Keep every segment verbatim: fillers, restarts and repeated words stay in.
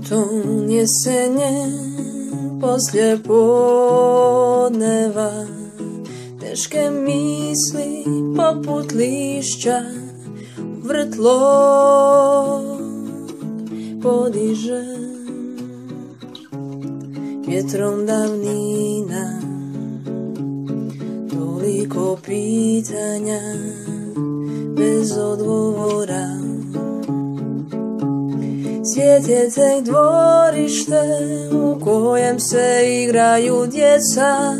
Tom jesenje poslje podneva, teške misli poput lišća u vrtlo podiže. Vjetrom davnina, toliko pitanja bez odgovora. Svijet je tek dvorište u kojem se igraju djeca,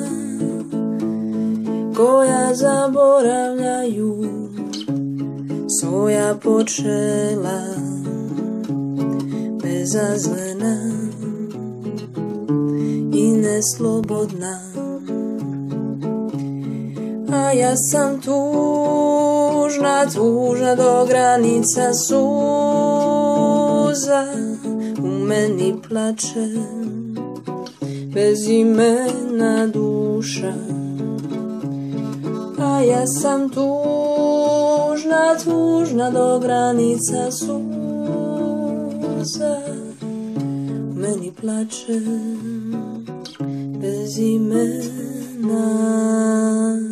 koja zaboravljaju svoja počela, bezazlena i neslobodna. A ja sam tužna, tužna do granica suza, u meni plače bez imena duša. A ja sam tužna, tužna do granica suza, u meni plače bez imena.